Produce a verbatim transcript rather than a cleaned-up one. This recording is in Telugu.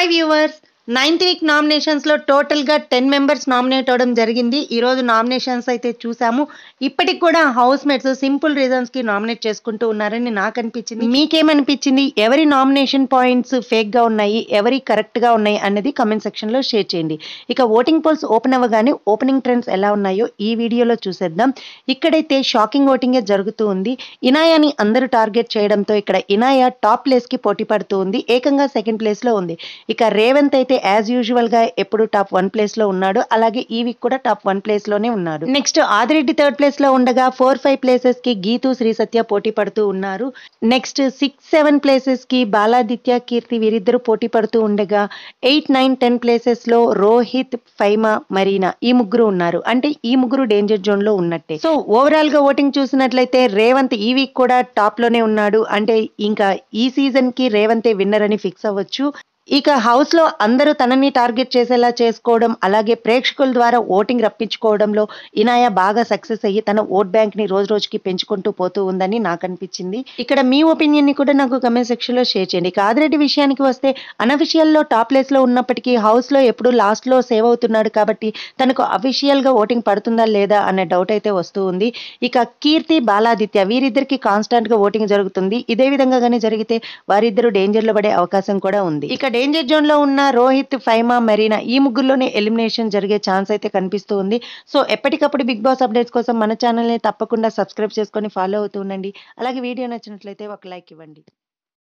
హాయ్ వ్యూవర్స్, నైన్త్ వీక్ నామినేషన్స్లో టోటల్గా టెన్ మెంబర్స్ నామినేట్ అవ్వడం జరిగింది. ఈరోజు నామినేషన్స్ అయితే చూసాము. ఇప్పటికి కూడా హౌస్ మేట్స్ సింపుల్ రీజన్స్కి నామినేట్ చేసుకుంటూ ఉన్నారని నాకు అనిపించింది. మీకేమనిపించింది? ఎవరి నామినేషన్ పాయింట్స్ ఫేక్గా ఉన్నాయి, ఎవరి కరెక్ట్గా ఉన్నాయి అన్నది కమెంట్ సెక్షన్లో షేర్ చేయండి. ఇక ఓటింగ్ పోల్స్ ఓపెన్ అవ్వగానే ఓపెనింగ్ ట్రెండ్స్ ఎలా ఉన్నాయో ఈ వీడియోలో చూసేద్దాం. ఇక్కడైతే షాకింగ్ ఓటింగే జరుగుతూ ఉంది. ఇనాయాని అందరూ టార్గెట్ చేయడంతో ఇక్కడ ఇనాయా టాప్ ప్లేస్కి పోటీ పడుతూ ఉంది. ఏకంగా సెకండ్ ప్లేస్లో ఉంది. ఇక రేవంత్ అయితే యాజ్ యూజువల్ గా ఎప్పుడు టాప్ వన్ ప్లేస్ లో ఉన్నాడు. అలాగే ఈ వీక్ కూడా టాప్ వన్ ప్లేస్ లోనే ఉన్నాడు. నెక్స్ట్ ఆదిరెడ్డి థర్డ్ ప్లేస్ లో ఉండగా ఫోర్ ఫైవ్ ప్లేసెస్ కి గీతు, శ్రీ సత్య పోటీ పడుతూ ఉన్నారు. నెక్స్ట్ సిక్స్ సెవెన్ ప్లేసెస్ కి బాలాదిత్య, కీర్తి వీరిద్దరు పోటీ పడుతూ ఉండగా ఎయిట్ నైన్ టెన్ ప్లేసెస్ లో రోహిత్, ఫైమా, మరీనా ఈ ముగ్గురు ఉన్నారు. అంటే ఈ ముగ్గురు డేంజర్ జోన్ లో ఉన్నట్టే. సో ఓవరాల్ గా ఓటింగ్ చూసినట్లయితే రేవంత్ ఈ వీక్ కూడా టాప్ లోనే ఉన్నాడు. అంటే ఇంకా ఈ సీజన్ కి రేవంతే విన్నర్ అని ఫిక్స్ అవ్వచ్చు. ఇక హౌస్ లో అందరూ తనని టార్గెట్ చేసేలా చేసుకోవడం, అలాగే ప్రేక్షకుల ద్వారా ఓటింగ్ రప్పించుకోవడంలో ఇనాయా బాగా సక్సెస్ అయ్యి తన ఓట్ బ్యాంక్ ని రోజు రోజుకి పెంచుకుంటూ పోతూ ఉందని నాకు అనిపించింది. ఇక్కడ మీ ఒపీనియన్ ని కూడా నాకు కమెంట్ సెక్షన్ లో షేర్ చేయండి. ఆదిరెడ్డి విషయానికి వస్తే అనఫిషియల్ లో టాప్ ప్లేస్ లో ఉన్నప్పటికీ హౌస్ లో ఎప్పుడు లాస్ట్ లో సేవ్ అవుతున్నాడు కాబట్టి తనకు అఫీషియల్ గా ఓటింగ్ పడుతుందా లేదా అనే డౌట్ అయితే వస్తూ ఉంది. ఇక కీర్తి, బాలాదిత్య వీరిద్దరికి కాన్స్టాంట్ గా ఓటింగ్ జరుగుతుంది. ఇదే విధంగా కానీ జరిగితే వారిద్దరు డేంజర్ లో పడే అవకాశం కూడా ఉంది. ఇక డేంజర్ జోన్ లో ఉన్న రోహిత్, ఫైమా, మరీనా ఈ ముగ్గురులోనే ఎలిమినేషన్ జరిగే ఛాన్స్ అయితే కనిపిస్తూ ఉంది. సో ఎప్పటికప్పుడు బిగ్ బాస్ అప్డేట్స్ కోసం మన ఛానల్ని తప్పకుండా సబ్స్క్రైబ్ చేసుకొని ఫాలో అవుతూ ఉండండి. అలాగే వీడియో నచ్చినట్లయితే ఒక లైక్ ఇవ్వండి.